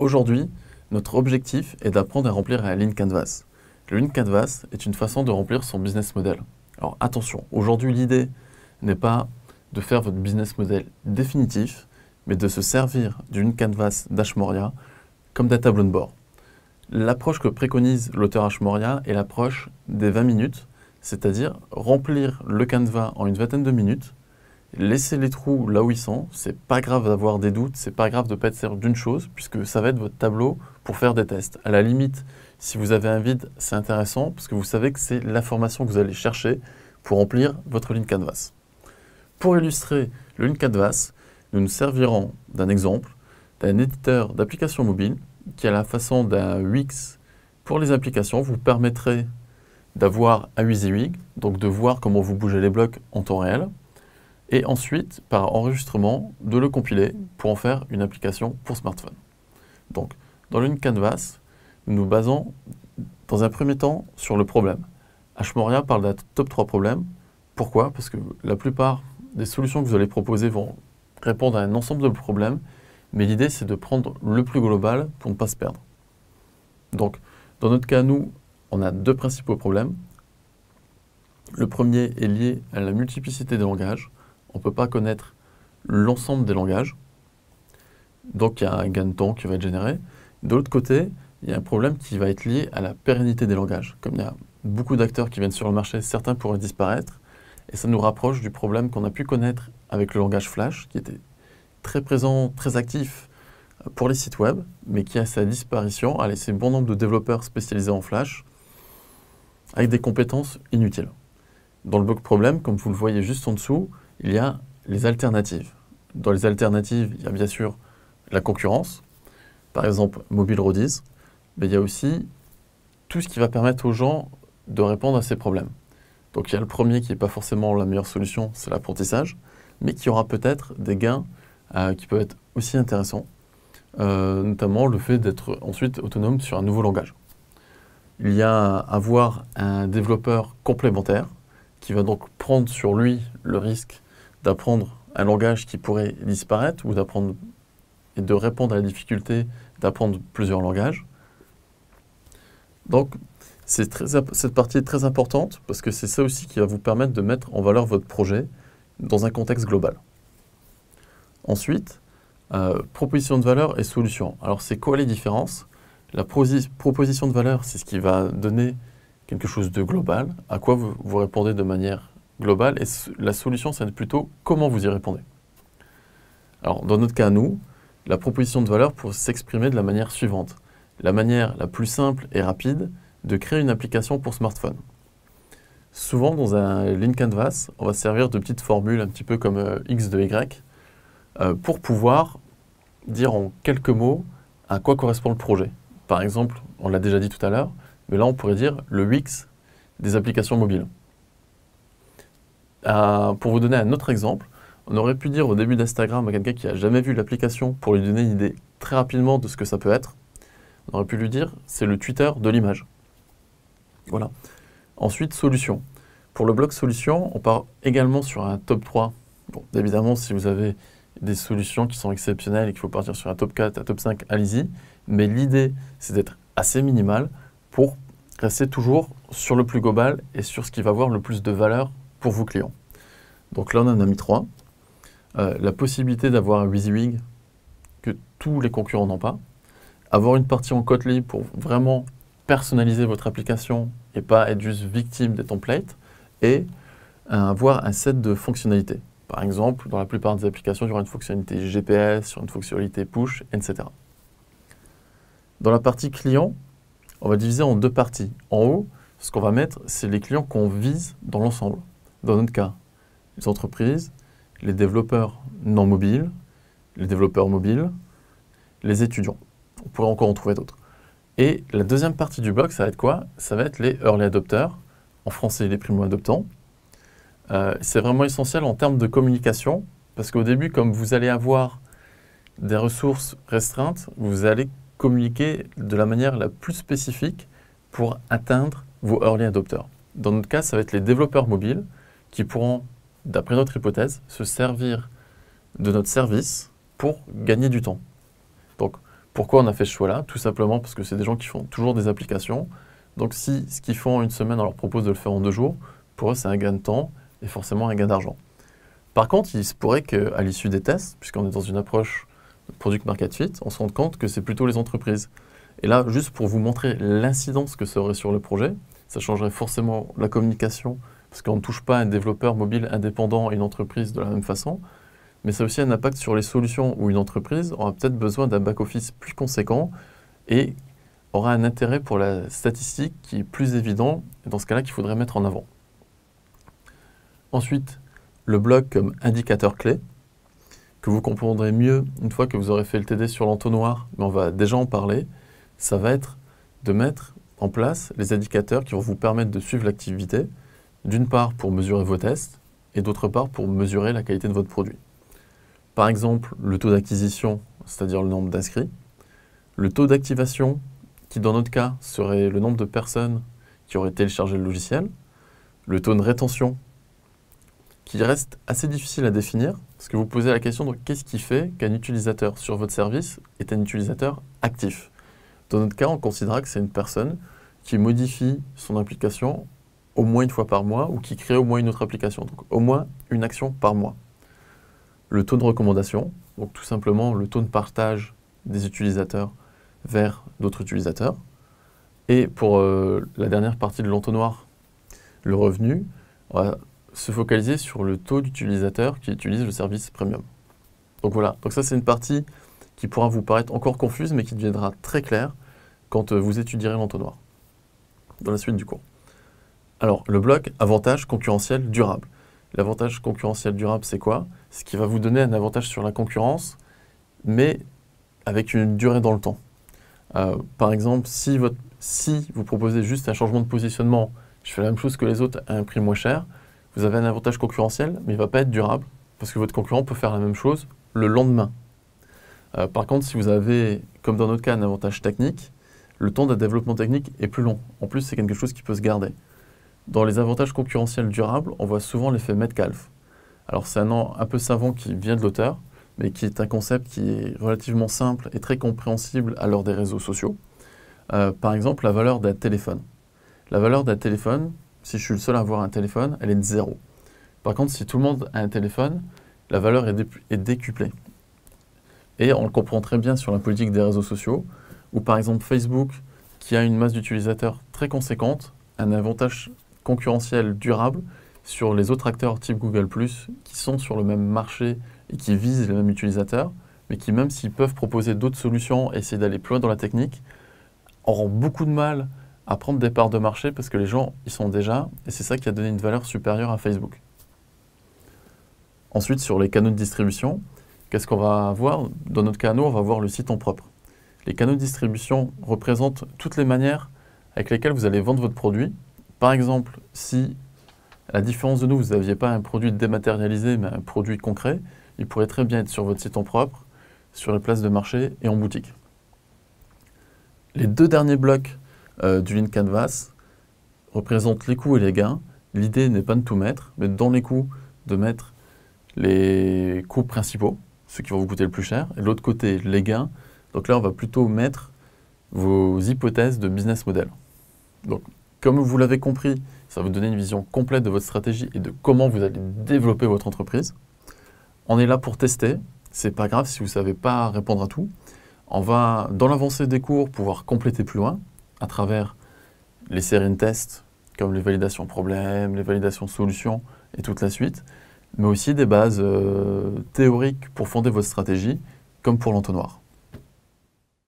Aujourd'hui, notre objectif est d'apprendre à remplir un Lean Canvas. Le Lean Canvas est une façon de remplir son business model. Alors attention, aujourd'hui l'idée n'est pas de faire votre business model définitif, mais de se servir du Lean Canvas d'Ashmoria comme d'un tableau de bord. L'approche que préconise l'auteur Ashmoria est l'approche des 20 minutes, c'est-à-dire remplir le canevas en une vingtaine de minutes, laisser les trous là où ils sont, c'est pas grave d'avoir des doutes, c'est pas grave de ne pas être sûr d'une chose, puisque ça va être votre tableau pour faire des tests. À la limite, si vous avez un vide, c'est intéressant, parce que vous savez que c'est l'information que vous allez chercher pour remplir votre Lean Canvas. Pour illustrer le Lean Canvas, nous nous servirons d'un exemple d'un éditeur d'applications mobiles qui, à la façon d'un Wix pour les applications, vous permettrait d'avoir un WYSIWYG, donc de voir comment vous bougez les blocs en temps réel, et ensuite, par enregistrement, de le compiler pour en faire une application pour smartphone. Donc, dans le Lean Canvas, nous nous basons dans un premier temps sur le problème. Ashmoria parle d'un top 3 problèmes. Pourquoi? Parce que la plupart des solutions que vous allez proposer vont répondre à un ensemble de problèmes, mais l'idée c'est de prendre le plus global pour ne pas se perdre. Donc, dans notre cas, nous, on a deux principaux problèmes. Le premier est lié à la multiplicité des langages. On ne peut pas connaître l'ensemble des langages. Donc, il y a un gain de temps qui va être généré. De l'autre côté, il y a un problème qui va être lié à la pérennité des langages. Comme il y a beaucoup d'acteurs qui viennent sur le marché, certains pourraient disparaître. Et ça nous rapproche du problème qu'on a pu connaître avec le langage Flash, qui était très présent, très actif pour les sites web, mais qui, à sa disparition, a laissé bon nombre de développeurs spécialisés en Flash avec des compétences inutiles. Dans le bloc problème, comme vous le voyez juste en dessous, il y a les alternatives. Dans les alternatives, il y a bien sûr la concurrence, par exemple Mobile Roadies, mais il y a aussi tout ce qui va permettre aux gens de répondre à ces problèmes. Donc il y a le premier qui n'est pas forcément la meilleure solution, c'est l'apprentissage, mais qui aura peut-être des gains qui peuvent être aussi intéressants, notamment le fait d'être ensuite autonome sur un nouveau langage. Il y a à avoir un développeur complémentaire qui va donc prendre sur lui le risque d'apprendre un langage qui pourrait disparaître ou d'apprendre et de répondre à la difficulté d'apprendre plusieurs langages. Donc, cette partie est très importante parce que c'est ça aussi qui va vous permettre de mettre en valeur votre projet dans un contexte global. Ensuite, proposition de valeur et solution. Alors, c'est quoi les différences? La proposition de valeur, c'est ce qui va donner quelque chose de global, à quoi vous répondez de manière globale, et la solution, c'est plutôt comment vous y répondez. Alors, dans notre cas, nous, la proposition de valeur peut s'exprimer de la manière suivante. La manière la plus simple et rapide de créer une application pour smartphone. Souvent, dans un Lean Canvas, on va se servir de petites formules, un petit peu comme X de Y, pour pouvoir dire en quelques mots à quoi correspond le projet. Par exemple, on l'a déjà dit tout à l'heure, mais là, on pourrait dire le Wix des applications mobiles. Pour vous donner un autre exemple, on aurait pu dire au début d'Instagram à quelqu'un qui n'a jamais vu l'application pour lui donner une idée très rapidement de ce que ça peut être. On aurait pu lui dire c'est le Twitter de l'image. Voilà. Ensuite, solution. Pour le bloc solution, on part également sur un top 3. Bon, évidemment, si vous avez des solutions qui sont exceptionnelles et qu'il faut partir sur un top 4, un top 5, allez-y. Mais l'idée, c'est d'être assez minimal pour rester toujours sur le plus global et sur ce qui va avoir le plus de valeur pour vos clients. Donc là, on en a mis 3. La possibilité d'avoir un WYSIWYG que tous les concurrents n'ont pas. Avoir une partie en Kotlin pour vraiment personnaliser votre application et pas être juste victime des templates. Et avoir un set de fonctionnalités. Par exemple, dans la plupart des applications, il y aura une fonctionnalité GPS, sur une fonctionnalité push, etc. Dans la partie client, on va diviser en deux parties. En haut, ce qu'on va mettre, c'est les clients qu'on vise dans l'ensemble. Dans notre cas, les entreprises, les développeurs non mobiles, les développeurs mobiles, les étudiants. On pourrait encore en trouver d'autres. Et la deuxième partie du bloc, ça va être quoi? Ça va être les early adopters, en français les primo-adoptants. C'est vraiment essentiel en termes de communication, parce qu'au début, comme vous allez avoir des ressources restreintes, vous allez communiquer de la manière la plus spécifique pour atteindre vos early adopters. Dans notre cas, ça va être les développeurs mobiles qui pourront, d'après notre hypothèse, se servir de notre service pour gagner du temps. Donc, Pourquoi on a fait ce choix-là? Tout simplement parce que c'est des gens qui font toujours des applications. Donc si ce qu'ils font en une semaine, on leur propose de le faire en 2 jours, pour eux c'est un gain de temps et forcément un gain d'argent. Par contre, il se pourrait qu'à l'issue des tests, puisqu'on est dans une approche de Product Market Fit, on se rende compte que c'est plutôt les entreprises. Et là, juste pour vous montrer l'incidence que ça aurait sur le projet, ça changerait forcément la communication, parce qu'on ne touche pas un développeur mobile indépendant et une entreprise de la même façon, mais ça a aussi un impact sur les solutions où une entreprise aura peut-être besoin d'un back-office plus conséquent et aura un intérêt pour la statistique qui est plus évident, et dans ce cas-là qu'il faudrait mettre en avant. Ensuite, le blog comme indicateur clé, que vous comprendrez mieux une fois que vous aurez fait le TD sur l'entonnoir, mais on va déjà en parler, ça va être de mettre en place les indicateurs qui vont vous permettre de suivre l'activité, d'une part pour mesurer vos tests, et d'autre part pour mesurer la qualité de votre produit. Par exemple, le taux d'acquisition, c'est-à-dire le nombre d'inscrits, le taux d'activation, qui dans notre cas serait le nombre de personnes qui auraient téléchargé le logiciel, le taux de rétention, qui reste assez difficile à définir, parce que vous posez la question de qu'est-ce qui fait qu'un utilisateur sur votre service est un utilisateur actif. Dans notre cas, on considérera que c'est une personne qui modifie son application au moins une fois par mois ou qui crée au moins une autre application, donc au moins une action par mois. Le taux de recommandation, donc tout simplement le taux de partage des utilisateurs vers d'autres utilisateurs. Et pour la dernière partie de l'entonnoir, le revenu, on va se focaliser sur le taux d'utilisateurs qui utilisent le service premium. Donc voilà, donc ça c'est une partie qui pourra vous paraître encore confuse, mais qui deviendra très claire quand vous étudierez l'entonnoir, dans la suite du cours. Alors, le bloc avantage concurrentiel durable. L'avantage concurrentiel durable, c'est quoi? C'est ce qui va vous donner un avantage sur la concurrence, mais avec une durée dans le temps. Par exemple, si vous proposez juste un changement de positionnement, je fais la même chose que les autres à un prix moins cher, vous avez un avantage concurrentiel, mais il ne va pas être durable, parce que votre concurrent peut faire la même chose le lendemain. Par contre, si vous avez, comme dans notre cas, un avantage technique, le temps de développement technique est plus long. En plus, c'est quelque chose qui peut se garder. Dans les avantages concurrentiels durables, on voit souvent l'effet Metcalfe. Alors c'est un nom un peu savant qui vient de l'auteur, mais qui est un concept qui est relativement simple et très compréhensible à l'heure des réseaux sociaux. Par exemple, la valeur d'un téléphone. La valeur d'un téléphone, si je suis le seul à avoir un téléphone, elle est de 0. Par contre, si tout le monde a un téléphone, la valeur est décuplée. Et on le comprend très bien sur la politique des réseaux sociaux, où par exemple Facebook, qui a une masse d'utilisateurs très conséquente, a un avantage concurrentiel durable sur les autres acteurs type Google+, qui sont sur le même marché et qui visent les mêmes utilisateurs, mais qui même s'ils peuvent proposer d'autres solutions et essayer d'aller plus loin dans la technique, auront beaucoup de mal à prendre des parts de marché parce que les gens y sont déjà, et c'est ça qui a donné une valeur supérieure à Facebook. Ensuite, sur les canaux de distribution, qu'est-ce qu'on va avoir? Dans notre canal, on va voir le site en propre. Les canaux de distribution représentent toutes les manières avec lesquelles vous allez vendre votre produit. Par exemple, si, à la différence de nous, vous n'aviez pas un produit dématérialisé, mais un produit concret, il pourrait très bien être sur votre site en propre, sur les places de marché et en boutique. Les 2 derniers blocs du Lean Canvas représentent les coûts et les gains. L'idée n'est pas de tout mettre, mais dans les coûts, de mettre les coûts principaux, ceux qui vont vous coûter le plus cher, et de l'autre côté, les gains. Donc là, on va plutôt mettre vos hypothèses de business model. Donc, comme vous l'avez compris, ça va vous donner une vision complète de votre stratégie et de comment vous allez développer votre entreprise. On est là pour tester. C'est pas grave si vous ne savez pas répondre à tout. On va, dans l'avancée des cours, pouvoir compléter plus loin à travers les séries de tests, comme les validations problèmes, les validations solutions et toute la suite, mais aussi des bases théoriques pour fonder votre stratégie, comme pour l'entonnoir.